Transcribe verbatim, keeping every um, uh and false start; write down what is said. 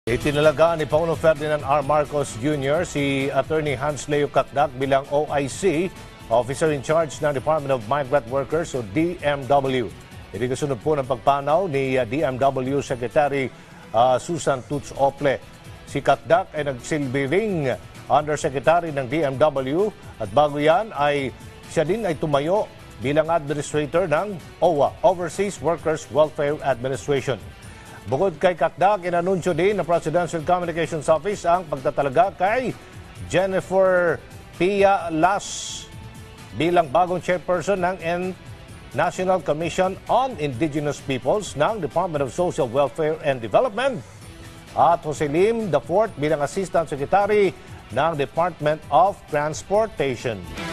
Itinalaga ni Pangulong Ferdinand R. Marcos Junior si Attorney Leo Cacdac bilang O I C, Officer in Charge ng Department of Migrant Workers o D M W. Ito kasunod po ng pagpanaw ni D M W Secretary uh, Susan Toots Ople. Si Cacdac ay nagsilbing Undersecretary ng D M W at bago yan ay siya din ay tumayo bilang Administrator ng O W A, Overseas Workers Welfare Administration. Bukod kay Cacdac, inanunsyo din ng Presidential Communications Office ang pagtatalaga kay Jennifer Pia Las bilang bagong chairperson ng National Commission on Indigenous Peoples ng Department of Social Welfare and Development at Jose Lim the fourth bilang Assistant Secretary ng Department of Transportation.